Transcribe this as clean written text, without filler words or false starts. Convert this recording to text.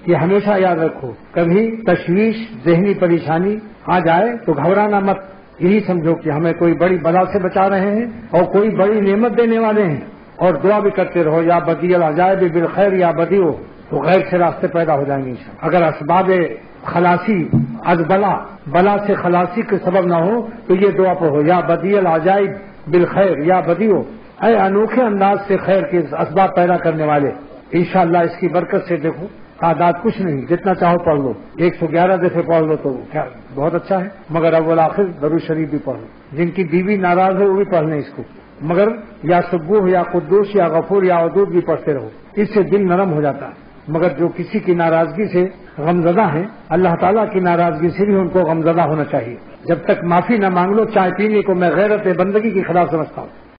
कि हमेशा याद रखो, कभी तशवीश, जहनी परेशानी आ जाए तो घबराना मत। यही समझो कि हमें कोई बड़ी बला से बचा रहे हैं और कोई बड़ी नेमत देने वाले हैं, और दुआ भी करते रहो, या बदियल अजायब बिल खैर या बदियो, तो गैर से रास्ते पैदा हो जाएंगे। अगर असबाब खलासी अज बला से खलासी के सबब ना हो तो ये दुआ पढ़ो, या बदियल अजायब बिल खैर या बदियो, ऐ अनोखे अंदाज से खैर के असबाब पैदा करने वाले। इंशाअल्लाह इसकी बरकत से देखो, तादाद कुछ नहीं, जितना चाहो पढ़ लो, 111 दफे पढ़ लो तो क्या बहुत अच्छा है, मगर अव्वल आखिर दरूद शरीफ भी पढ़ लो। जिनकी बीवी नाराज हो वो भी पढ़ लें इसको, मगर या सुब्बूह या कुद्दूस या गफूर या वदूद भी पढ़ते रहो, इससे दिल नरम हो जाता है। मगर जो किसी की नाराजगी से गमजदा है, अल्लाह ताला की नाराजगी से भी उनको गमजदा होना चाहिए। जब तक माफी न मांग लो, चाय पीने को मैं गैरत बंदगी के खिलाफ समझता हूँ।